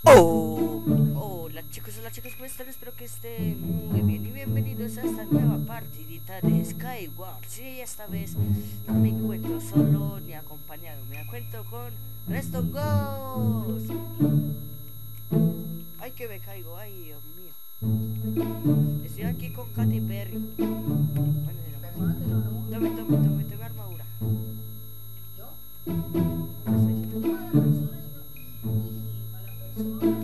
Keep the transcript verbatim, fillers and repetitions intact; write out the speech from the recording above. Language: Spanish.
Oh, hola chicos, hola chicos, ¿cómo están? Espero que estén muy bien y bienvenidos a esta nueva partidita de Skyward. Sí, esta vez no me encuentro solo ni acompañado, me encuentro con Reston Ghost. Ay, que me caigo, ay, Dios mío. Estoy aquí con Katy Perry. Bueno, de la música. Tome, tome, tome, tome armadura. ¿Qué está diciendo?